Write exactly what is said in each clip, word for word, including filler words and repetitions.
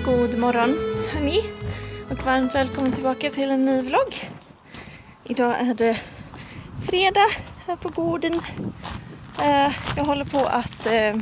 God morgon hörni, och varmt välkommen tillbaka till en ny vlogg. Idag är det fredag här på gården. Jag håller på att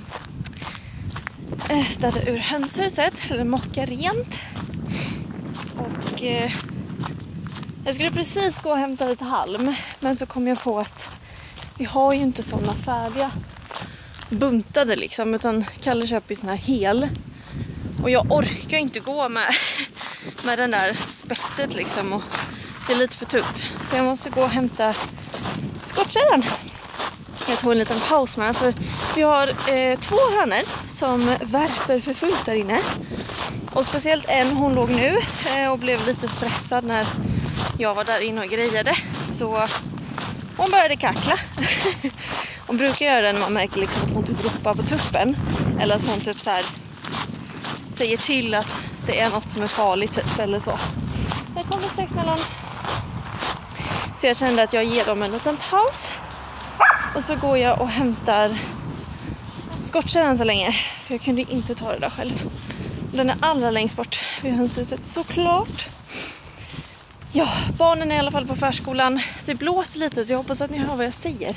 städa ur hönshuset, eller mocka rent. Och jag skulle precis gå och hämta lite halm, men så kom jag på att vi har ju inte sådana färdiga buntade liksom, utan Kalle köper ju såna här hel. Och jag orkar inte gå med, med den där spettet liksom, och det är lite för tungt. Så jag måste gå och hämta skottkärran. Jag tog en liten paus med, för vi har eh, två hönor som värper för fullt där inne. Och speciellt en, hon låg nu eh, och blev lite stressad när jag var där inne och grejade. Så hon började kackla. Hon brukar göra det när man märker liksom att hon typ ropar på tuppen. Eller att hon typ så här säger till att det är något som är farligt typ, eller så. Jag kommer strax mellan. Så jag kände att jag ger dem en liten paus. Och så går jag och hämtar skottkärran så länge. För jag kunde inte ta det där själv. Den är allra längst bort vid hönshuset, såklart. Ja, barnen är i alla fall på förskolan. Det blåser lite så jag hoppas att ni hör vad jag säger.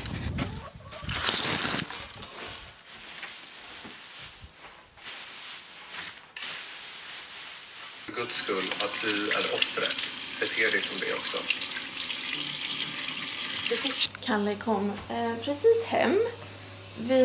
För Guds skull att du är offret. Beter dig som det också. Kalle kom eh, precis hem. Vi...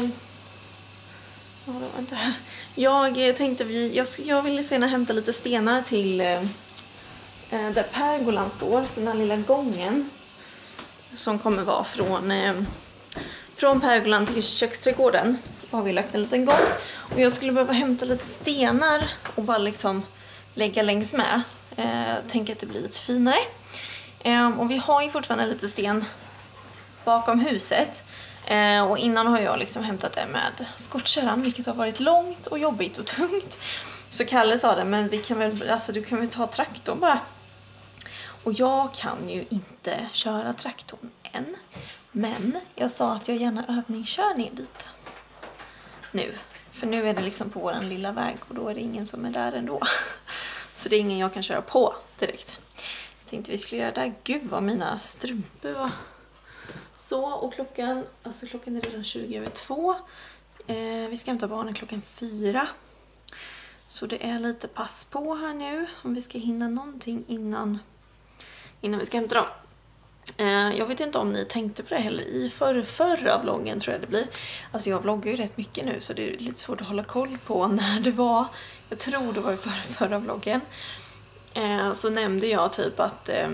Ja, det var inte här. Jag tänkte vi... Jag, jag ville senare hämta lite stenar till... Eh, där pergolan står. Den här lilla gången. Som kommer vara från... Eh, från pergolan till köksträdgården. Har vi lagt en liten gång. Och jag skulle behöva hämta lite stenar. Och bara liksom lägga längs med. Eh, tänker att det blir lite finare. Eh, och vi har ju fortfarande lite sten bakom huset. Eh, och innan har jag liksom hämtat det med skottkärran, vilket har varit långt och jobbigt och tungt. Så Kalle sa det, men vi kan väl, alltså, du kan väl ta traktorn bara. Och jag kan ju inte köra traktorn än. Men jag sa att jag gärna övningskör ner dit. Nu. För nu är det liksom på våran lilla väg och då är det ingen som är där ändå. Så det är ingen jag kan köra på direkt. Jag tänkte vi skulle göra det. Gud vad mina strumpor var. Så, och klockan, alltså klockan är redan tjugo över två. Eh, vi ska hämta barnen klockan fyra. Så det är lite pass på här nu. Om vi ska hinna någonting innan, innan vi ska hämta dem. Eh, jag vet inte om ni tänkte på det heller. I för, förra vloggen tror jag det blir. Alltså jag vloggar ju rätt mycket nu, så det är lite svårt att hålla koll på när det var. Jag tror det var i förra, förra vloggen. Eh, så nämnde jag typ att... Eh,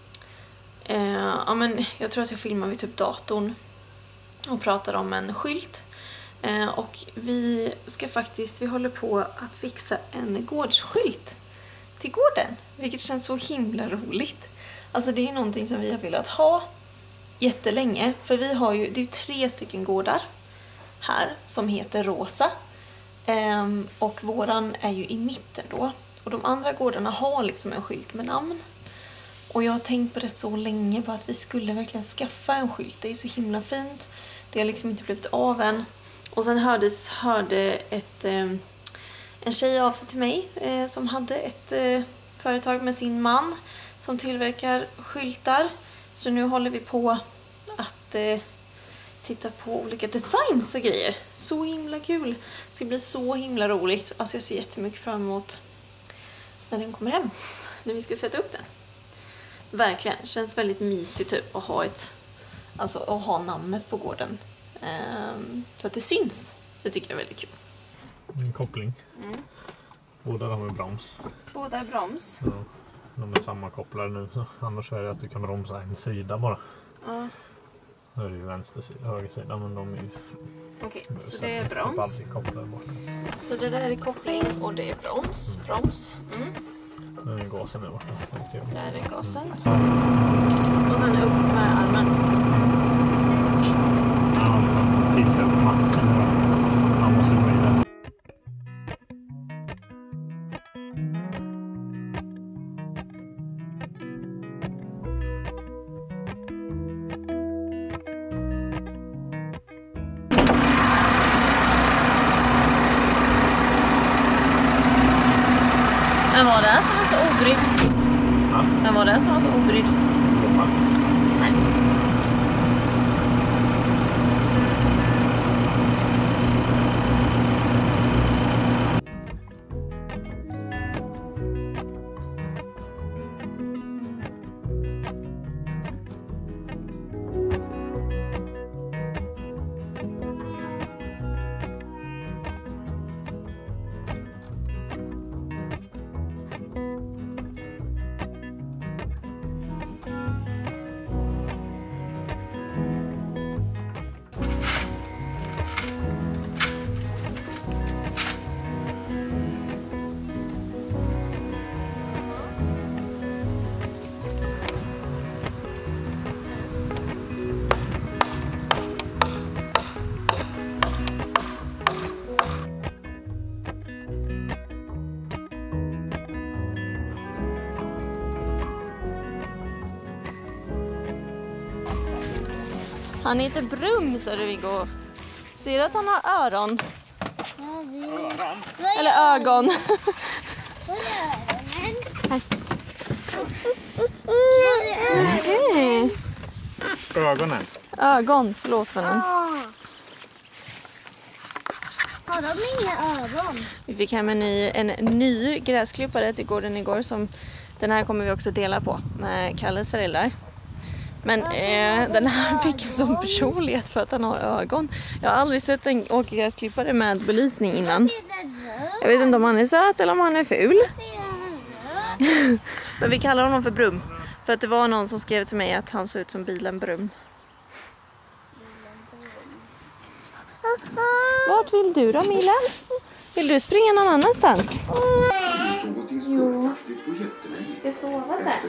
Eh, ja, men jag tror att jag filmar vid typ datorn och pratar om en skylt. Eh, och vi ska faktiskt, vi håller på att fixa en gårdsskylt till gården. Vilket känns så himla roligt. Alltså det är någonting som vi har velat ha jättelänge. För vi har ju, det är ju tre stycken gårdar här som heter Rosa. Eh, och våran är ju i mitten då. Och de andra gårdarna har liksom en skylt med namn. Och jag har tänkt på det så länge på att vi skulle verkligen skaffa en skylt. Det är så himla fint. Det har liksom inte blivit av än. Och sen hördes, hörde ett, eh, en tjej av sig till mig eh, som hade ett eh, företag med sin man som tillverkar skyltar. Så nu håller vi på att eh, titta på olika designs och grejer. Så himla kul. Det ska bli så himla roligt. Alltså jag ser jättemycket fram emot när den kommer hem. När vi ska sätta upp den. Verkligen, det känns väldigt mysigt typ att ha ett, alltså att ha namnet på gården. Um, så att det syns. Det tycker jag är väldigt kul. En koppling. Mm. Båda de är broms. Båda är broms. Ja, de är sammankopplade nu, så annars är det att du kan bromsa en sida bara. Ja. Nu är det ju vänster sida, höger sida, men de är ju... Okej, okay, så det är broms. Bort. Så det där är koppling och det är broms. Mm. Broms. Mm. Nu är gasen där borta. Där är gasen. Och sen upp med armen. Ja, titta på Max. Han måste gå vidare. Men var det som var så obrydd? Ja. Men var det som var så obrydd? Blomma. Nej. Han heter Brum, så det Viggo. Ser du att han har öron? Öron? Eller ögon. Vad är öronen? Okej. Ögonen. Ögon, förlåt för den. Har de inga öron? Vi fick hem en ny, en ny gräsklippare till gården igår. Som, den här kommer vi också dela på med Kalles föräldrar. Men eh, den här fick en sån personlighet för att han har ögon. Jag har aldrig sett en åkergräsklippare med belysning innan. Jag vet inte om han är söt eller om han är ful. Men vi kallar honom för Brum. För att det var någon som skrev till mig att han såg ut som bilen Brum. Vart vill du då, Mila? Vill du springa någon annanstans? Jo. Ska sova sen.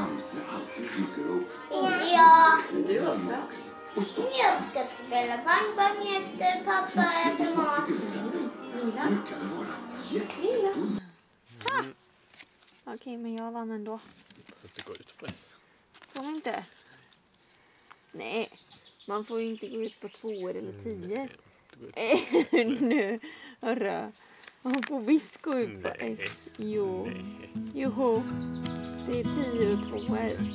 Inte jag. Du också. Jag ska spela pang-pang efter pappa äter mat. Mila? Mila? Ha! Okej, men jag vann ändå. Det går ut press. Får man inte? Nej, man får ju inte gå ut på två eller tio. Mm, nu, hörru. Man får visst gå ut på ett. Jo, joho. Det är tio och tvåor.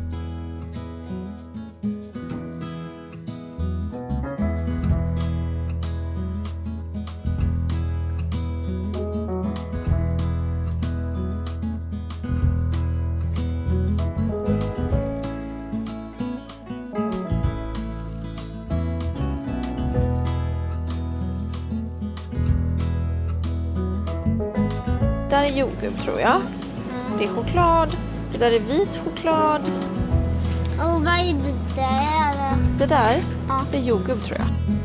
Det där är jordgubb, tror jag. Det är choklad. Det där är vit choklad. Och vad är det där? Det där, Ja. det är jordgubb, tror jag.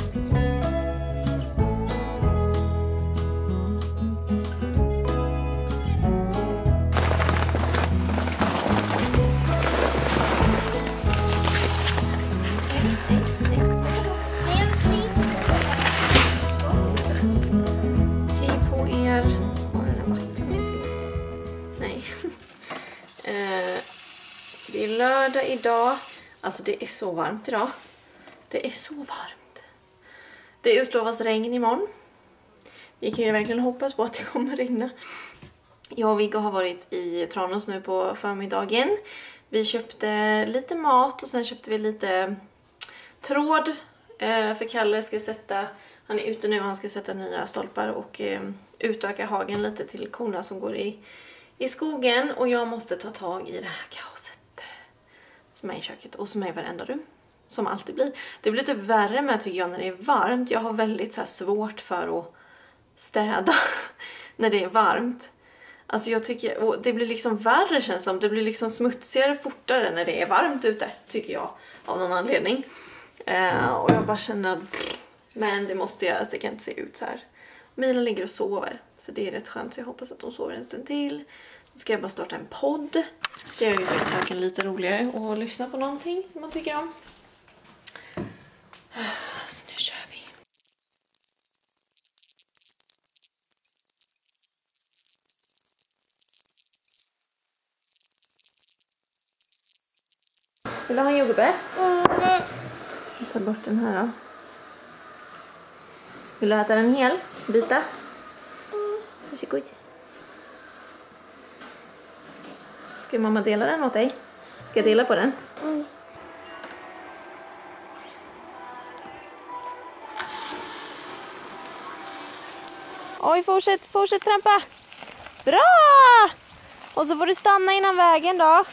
Hej på er. Har den här vatten i sin? Nej. eh, det är lördag idag. Alltså det är så varmt idag. Det är så varmt. Det utlovas regn imorgon. Vi kan ju verkligen hoppas på att det kommer regna. Jag och Viggo har varit i Tranås nu på förmiddagen. Vi köpte lite mat och sen köpte vi lite tråd. Eh, för Kalle ska sätta, han är ute nu och han ska sätta nya stolpar och eh, utöka hagen lite till korna som går i, i skogen. Och jag måste ta tag i det här kaoset som är i köket och som är i varenda rum. Som alltid blir. Det blir typ värre med, tycker jag, när det är varmt. Jag har väldigt så här svårt för att städa när det är varmt. Alltså jag tycker, och det blir liksom värre, känns som. Det blir liksom smutsigare fortare när det är varmt ute, tycker jag. Av någon anledning. Uh, och jag bara känner att, men det måste göras, det kan inte se ut så här. Mila ligger och sover, så det är rätt skönt. Så jag hoppas att hon sover en stund till. Så ska jag bara starta en podd. Det gör ju faktiskt saken lite roligare och lyssna på någonting som man tycker om. Så nu kör vi. Vill du ha en jordgubbe? Mm. Jag tar bort den här då. Vill du äta den hel? Bita? Varsågod. Ska mamma dela den åt dig? Ska jag dela på den? Mm. Oj, fortsätt, fortsätt trampa. Bra! Och så får du stanna innan vägen då.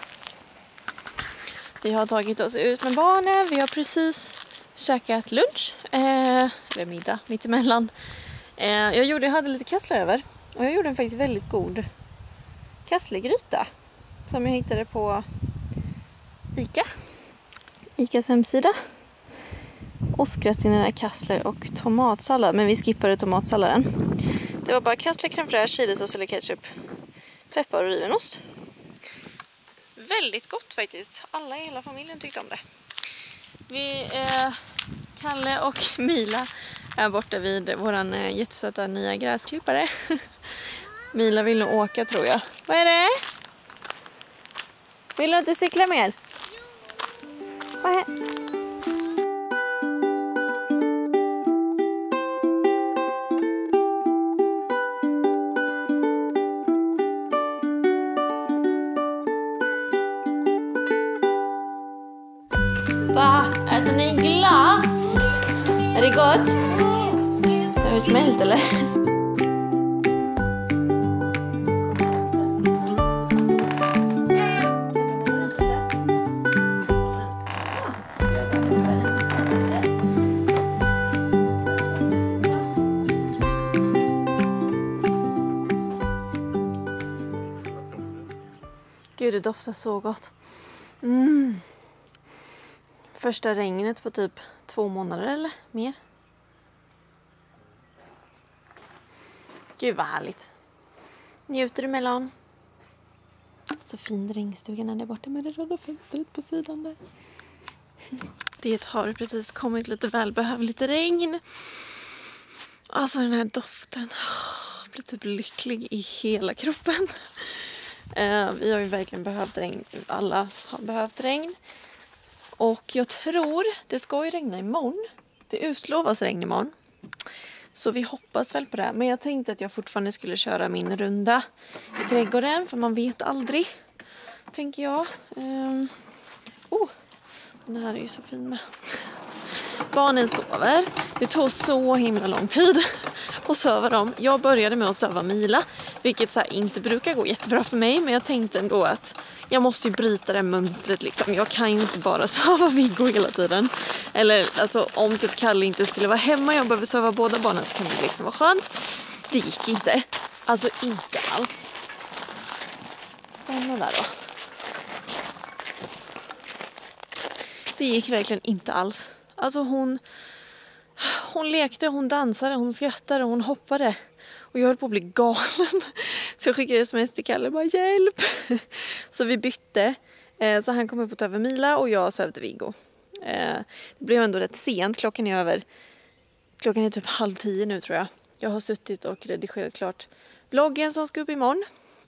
Vi har tagit oss ut med barnen. Vi har precis käkat lunch. Eh, eller middag, mittemellan. Eh, jag, gjorde, jag hade lite kassler över. Och jag gjorde en faktiskt väldigt god kasslergryta. Som jag hittade på Ica. Icas hemsida. Åskgratinade kassler och tomatsallad. Men vi skippade tomatsalladen. Det var bara kassler, crème fraîche, chilisås eller ketchup, peppar och rivenost. Väldigt gott faktiskt. Alla i hela familjen tyckte om det. Vi, eh, Kalle och Mila är borta vid våran eh, jättesöta nya gräsklippare. Mila vill nog åka tror jag. Vad är det? Vill du inte cykla mer? Vad är... Va? Äter ni glass? Är det gott? Är det smält eller? Gud, det doftar så gott. Mm. Första regnet på typ två månader eller mer. Gud vad härligt. Njuter du mellan? Så fin regnstugan är där borta med det röda fönstret på sidan där. Det har precis kommit lite välbehövligt regn. Alltså den här doften. Jag blir typ lycklig i hela kroppen. Vi har ju verkligen behövt regn. Alla har behövt regn. Och jag tror, det ska ju regna imorgon. Det utlovas regn imorgon. Så vi hoppas väl på det. Men jag tänkte att jag fortfarande skulle köra min runda i trädgården. För man vet aldrig, tänker jag. Um, oh, den här är ju så fin med. Barnen sover. Det tog så himla lång tid att söva dem. Jag började med att söva Mila. Vilket så här inte brukar gå jättebra för mig. Men jag tänkte ändå att jag måste ju bryta det mönstret liksom. Jag kan ju inte bara söva Viggo hela tiden. Eller alltså om typ Kalle inte skulle vara hemma. Jag behöver söva båda barnen så kan det liksom vara skönt. Det gick inte. Alltså inte alls. Stanna där då. Det gick verkligen inte alls. Alltså hon, hon lekte, hon dansade, hon skrattade, hon hoppade. Och jag höll på att bli galen. Så jag skickade sms till Kalle och bara hjälp. Så vi bytte. Så han kom upp och tog över Mila och jag sövde Viggo. Det blev ändå rätt sent. Klockan är över. Klockan är typ halv tio nu tror jag. Jag har suttit och redigerat klart vloggen som ska upp imorgon.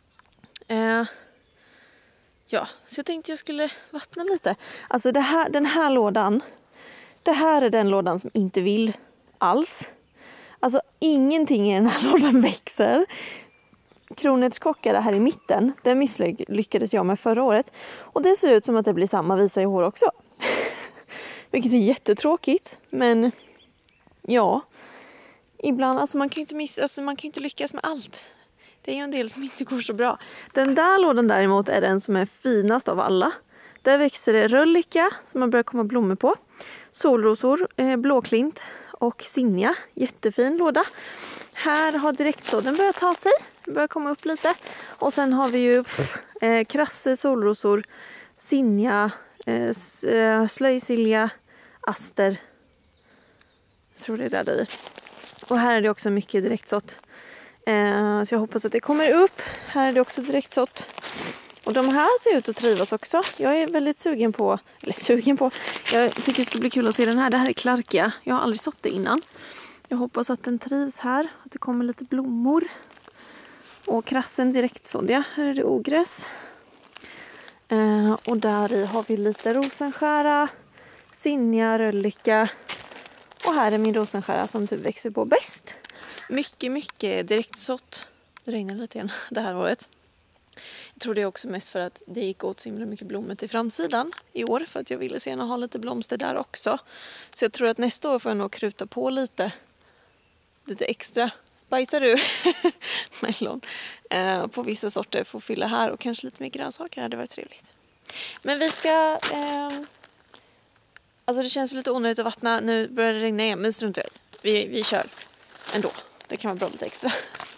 Ja, så jag tänkte jag skulle vattna lite. Alltså det här, den här lådan. Det här är den lådan som inte vill alls. Alltså ingenting i den här lådan växer. Kronärtskockare här i mitten. Den misslyckades jag med förra året. Och det ser ut som att det blir samma visa i år också. Vilket är jättetråkigt. Men ja. Ibland, alltså man kan ju inte, miss, alltså man kan inte lyckas med allt. Det är ju en del som inte går så bra. Den där lådan däremot är den som är finast av alla. Där växer det röllika som man börjar komma blommor på. Solrosor, eh, blåklint och sinja. Jättefin låda. Här har direktsådden börjat ta sig. Börjar komma upp lite. Och sen har vi ju pff, eh, krasse, solrosor, sinja, eh, slöjsilja, aster. Jag tror det är där där i. Och här är det också mycket direktsått. Eh, så jag hoppas att det kommer upp. Här är det också direktsått. Och de här ser ut att trivas också. Jag är väldigt sugen på, eller sugen på, jag tycker det ska bli kul att se den här. Det här är klarkia. Jag har aldrig sått det innan. Jag hoppas att den trivs här. Att det kommer lite blommor. Och krassen direktsådja. Här är det ogräs. Eh, och där i har vi lite rosenskära, sinja, röllika. Och här är min rosenskära som typ växer på bäst. Mycket, mycket direktsått. Det regnar lite igen det här året. Jag tror det är också mest för att det gick åt så himla mycket blommor till framsidan i år. För att jag ville sen ha lite blomster där också. Så jag tror att nästa år får jag nog kruta på lite, lite extra. Bajsar du? Melon. Eh, på vissa sorter får fylla här och kanske lite mer grönsaker. Det hade varit trevligt. Men vi ska... Eh, alltså det känns lite onödigt att vattna. Nu börjar det regna igen, men strunt i det. Vi, vi kör ändå. Det kan vara bra lite extra.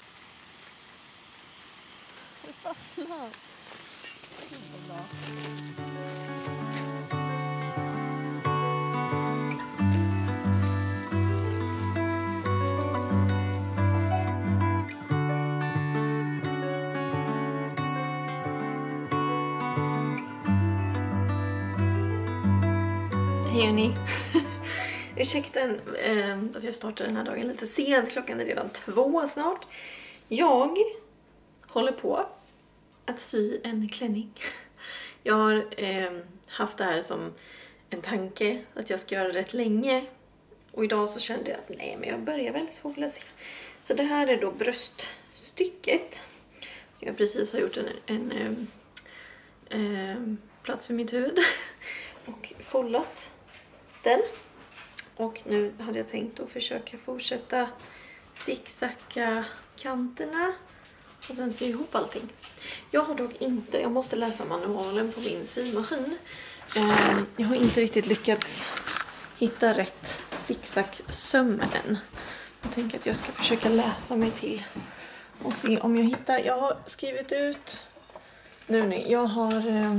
Det fastnar. Hej hörni. Ursäkta eh, att jag startar den här dagen lite sent. Klockan är redan två snart. Jag håller på att sy en klänning. Jag har eh, haft det här som en tanke att jag ska göra rätt länge. Och idag så kände jag att nej, men jag börjar väl, så får vi se. Så det här är då bröststycket. Så jag precis har gjort en, en eh, eh, plats för mitt huvud. Och follat den. Och nu hade jag tänkt att försöka fortsätta zigzacka kanterna och sen sy ihop allting. Jag har dock inte, jag måste läsa manualen på min symaskin. Jag har inte riktigt lyckats hitta rätt zigzag-söm än. Jag tänker att jag ska försöka läsa mig till och se om jag hittar. Jag har skrivit ut nu, nu jag har eh,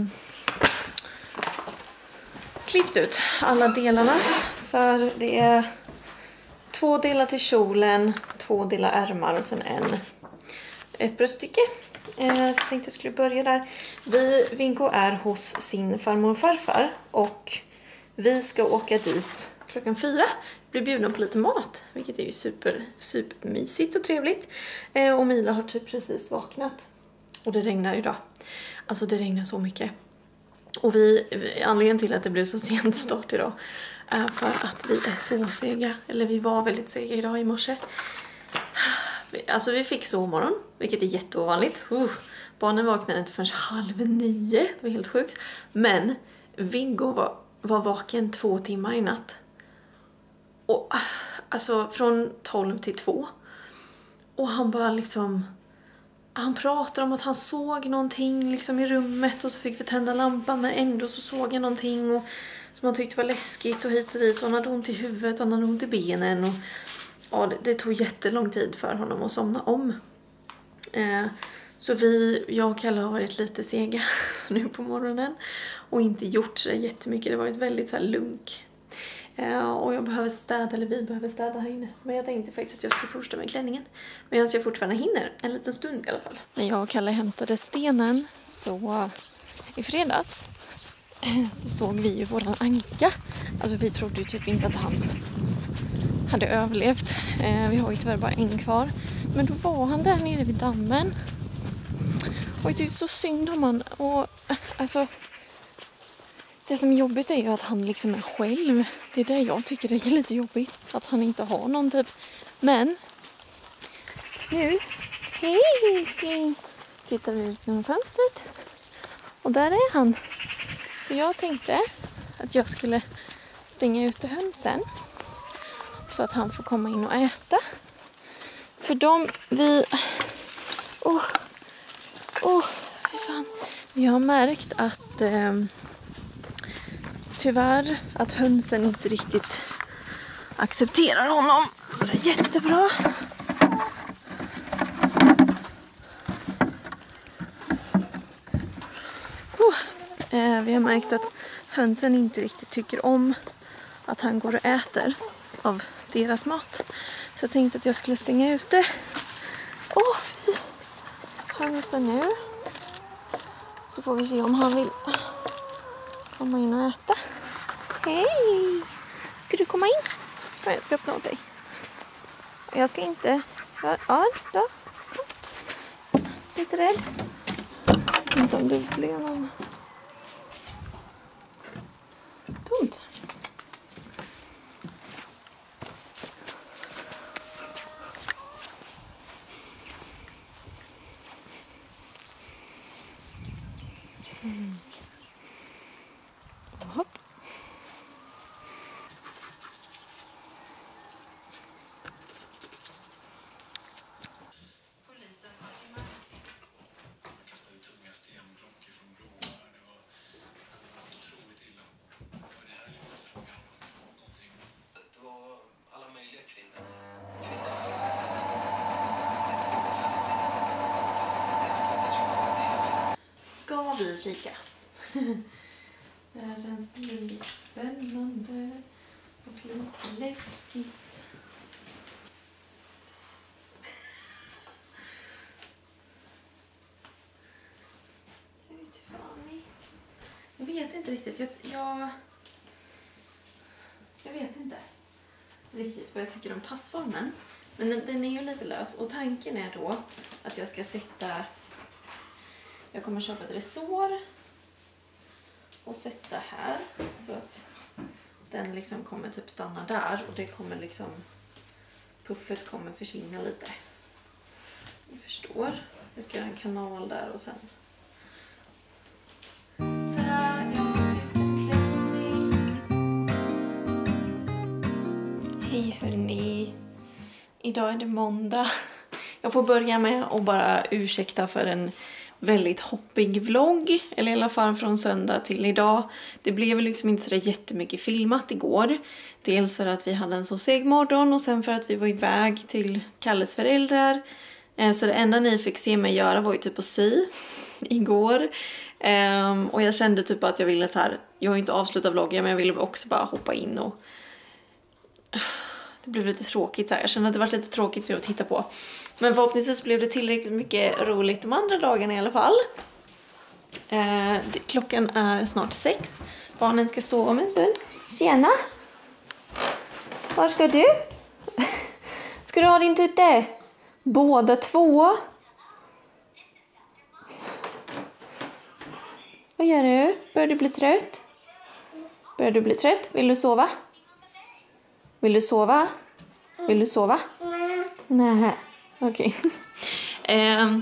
klippt ut alla delarna. För det är två delar till kjolen, två delar ärmar och sen en, ett bröststycke. Eh, jag tänkte jag skulle börja där. Vi, Vinko är hos sin farmor och farfar och vi ska åka dit klockan fyra. Bli bjudna på lite mat, vilket är ju super, supermysigt och trevligt. Eh, och Mila har typ precis vaknat och det regnar idag. Alltså det regnar så mycket. Och vi, anledningen till att det blev så sent start idag är för att vi är så sega. Eller vi var väldigt sega idag i morse. Alltså vi fick sovmorgon, vilket är jätteovanligt. Uh, barnen vaknade inte förrän halv nio. Det var helt sjukt. Men Viggo var, var vaken två timmar i natt. Och alltså från tolv till två. Och han bara liksom... Han pratade om att han såg någonting liksom i rummet och så fick vi tända lampan, men ändå så såg jag någonting och, som han tyckte var läskigt och hit och dit. Och han hade ont i huvudet och han hade ont i benen. Och, ja, det, det tog jättelång tid för honom att somna om. Eh, så vi, jag och Kalle har varit lite sega nu på morgonen och inte gjort så jättemycket. Det har varit väldigt så här lunk. Uh, och jag behöver städa, eller vi behöver städa här inne. Men jag tänkte faktiskt att jag skulle fortsätta med klänningen. Men jag ser fortfarande hinner, en liten stund i alla fall. När jag och Kalle hämtade stenen så i fredags så såg vi ju våran anka. Alltså vi trodde ju typ inte att han hade överlevt. Uh, vi har ju tyvärr bara en kvar. Men då var han där nere vid dammen. Och jag tyckte så synd om han. Och alltså... Det som är jobbigt är ju att han liksom är själv. Det är det jag tycker är lite jobbigt. Att han inte har någon typ. Men nu, hej, tittar vi ut genom fönstret. Och där är han. Så jag tänkte att jag skulle stänga ute hönsen. Så att han får komma in och äta. För de, vi... Åh, oh, åh, oh, fan. Vi har märkt att... Eh, Tyvärr att hönsen inte riktigt accepterar honom. Så det är jättebra. Oh. Eh, vi har märkt att hönsen inte riktigt tycker om att han går och äter av deras mat. Så jag tänkte att jag skulle stänga ute. Åh, oh, hönsen nu. Så får vi se om han vill komma in och äta. Hej! Ska du komma in? Jag ska öppna åt dig. Jag ska inte... Ja, då. Lite rädd. Inte om det blir någon... Tomt. Mm. Hopp. Ska vi kika? Det här känns väldigt spännande och lite läskigt. Jag vet inte fan. Jag vet inte riktigt. Jag, jag, jag vet inte riktigt vad jag tycker om passformen. Men den, den är ju lite lös. Och tanken är då att jag ska sätta... Jag kommer köpa ett resår och sätta här så att den liksom kommer typ stanna där och det kommer liksom, puffet kommer försvinna lite. Ni förstår. Jag ska göra en kanal där och sen. Tada, jag har sytt en klänning. Hej hörni. Idag är det måndag. Jag får börja med att bara ursäkta för en väldigt hoppig vlogg, eller i alla fall från söndag till idag. Det blev liksom inte så jättemycket filmat igår. Dels för att vi hade en så seg morgon och sen för att vi var iväg till Kalles föräldrar. Så det enda ni fick se mig göra var ju typ att sy igår. Och jag kände typ att jag ville så här, jag har inte avslutat vloggen men jag ville också bara hoppa in och det blev lite tråkigt så här. Jag kände att det var lite tråkigt för att titta på. Men förhoppningsvis blev det tillräckligt mycket roligt de andra dagarna i alla fall. Eh, klockan är snart sex. Barnen ska sova om en stund. Tjena! Var ska du? Ska du ha din tutte? Båda två? Vad gör du? Börjar du bli trött? Börjar du bli trött? Vill du sova? Vill du sova? Vill du sova? Nej. Nej. Okej. Okay. um,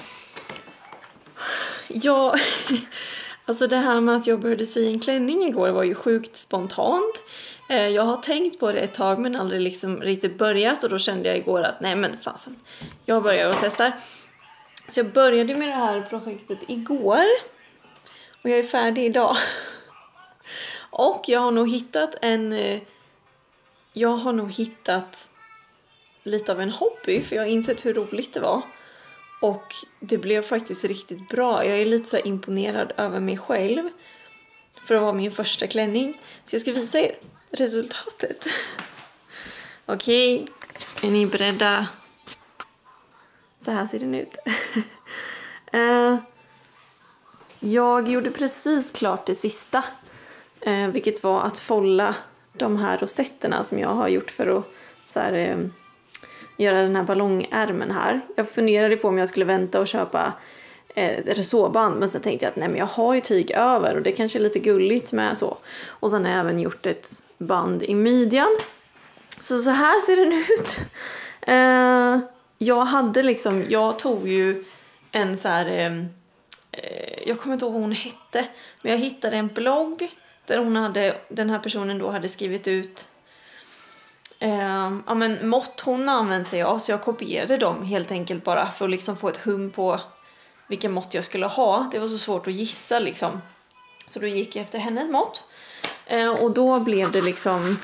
ja, alltså det här med att jag började sy en klänning igår var ju sjukt spontant. Uh, jag har tänkt på det ett tag men aldrig liksom riktigt börjat och då kände jag igår att nej men fasen, jag börjar och testar. Så jag började med det här projektet igår och jag är färdig idag. Och jag har nog hittat en... Jag har nog hittat lite av en hobby för jag har insett hur roligt det var. Och det blev faktiskt riktigt bra. Jag är lite så här imponerad över mig själv för att vara min första klänning. Så jag ska visa er resultatet. Okej, är ni beredda? Så här ser den ut. uh, jag gjorde precis klart det sista. Uh, vilket var att folla de här rosetterna som jag har gjort för att så här, eh, göra den här ballongärmen här. Jag funderade på om jag skulle vänta och köpa eh, resårband men så tänkte jag att nej men jag har ju tyg över och det kanske är lite gulligt med så. Och sen har jag även gjort ett band i midjan. Så så här ser den ut. Eh, jag hade liksom, jag tog ju en så här, eh, jag kommer inte ihåg vad hon hette, men jag hittade en blogg där hon hade, den här personen då hade skrivit ut eh, ja, men mått hon använde sig av. Så jag kopierade dem helt enkelt bara för att liksom få ett hum på vilka mått jag skulle ha. Det var så svårt att gissa liksom. Så då gick jag efter hennes mått. Eh, och då blev det liksom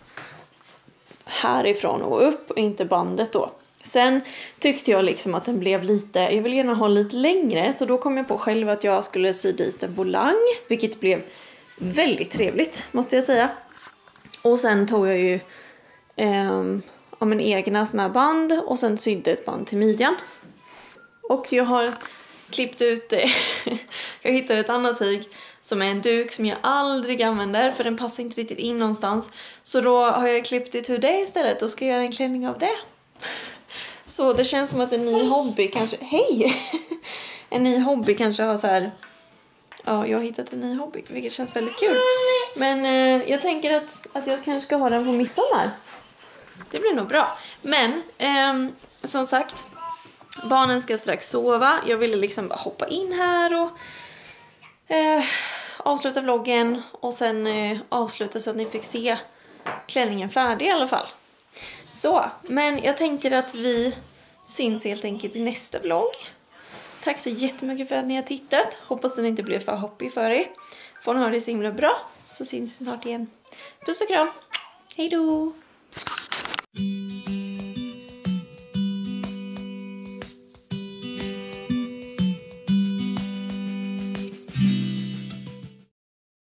härifrån och upp och inte bandet då. Sen tyckte jag liksom att den blev lite, jag vill gärna ha lite längre. Så då kom jag på själv att jag skulle sy dit en volang, vilket blev väldigt trevligt måste jag säga. Och sen tog jag ju eh, om en egna såna här band och sen sydde ett band till midjan. Och jag har klippt ut det. Jag hittade ett annat tyg som är en duk som jag aldrig använder för den passar inte riktigt in någonstans. Så då har jag klippt itu det istället och ska göra en klänning av det. Så det känns som att en ny hobby kanske... Hej! En ny hobby kanske har så här... Ja, jag har hittat en ny hobby, vilket känns väldigt kul. Men eh, jag tänker att, att jag kanske ska ha den på midsommar. Det blir nog bra. Men, eh, som sagt, barnen ska strax sova. Jag ville liksom bara hoppa in här och eh, avsluta vloggen och sen eh, avsluta så att ni fick se klänningen färdig i alla fall. Så, men jag tänker att vi syns helt enkelt i nästa vlogg. Tack så jättemycket för att ni har tittat. Hoppas den inte blev för hoppig för er. Får ni ha det så himla bra. Så syns vi snart igen. Puss och kram. Hej då!